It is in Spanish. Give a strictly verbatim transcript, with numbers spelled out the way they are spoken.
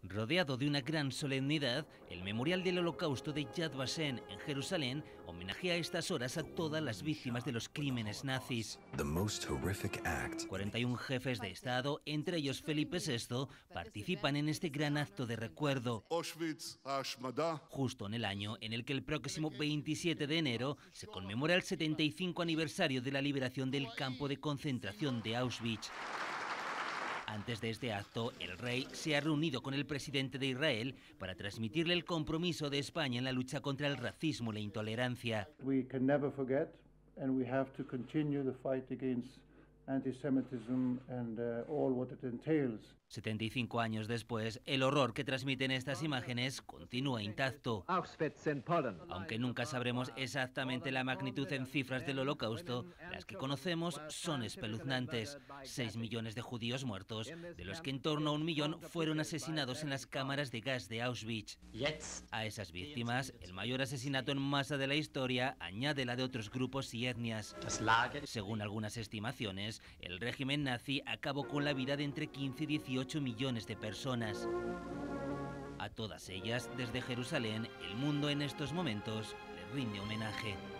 Rodeado de una gran solemnidad, el Memorial del Holocausto de Yad Vashem en Jerusalén homenajea a estas horas a todas las víctimas de los crímenes nazis. cuarenta y un jefes de Estado, entre ellos Felipe sexto, participan en este gran acto de recuerdo, justo en el año en el que el próximo veintisiete de enero se conmemora el setenta y cinco aniversario de la liberación del campo de concentración de Auschwitz. Antes de este acto, el rey se ha reunido con el presidente de Israel para transmitirle el compromiso de España en la lucha contra el racismo y la intolerancia. We can never forget, and we have to continue the fight against antisemitism and uh, all what it entails. setenta y cinco años después, el horror que transmiten estas imágenes continúa intacto. Aunque nunca sabremos exactamente la magnitud en cifras del Holocausto, las que conocemos son espeluznantes. Seis millones de judíos muertos, de los que en torno a un millón fueron asesinados en las cámaras de gas de Auschwitz. A esas víctimas, el mayor asesinato en masa de la historia añade la de otros grupos y etnias. Según algunas estimaciones, el régimen nazi acabó con la vida de entre quince y dieciocho millones de personas. A todas ellas, desde Jerusalén, el mundo en estos momentos les rinde homenaje.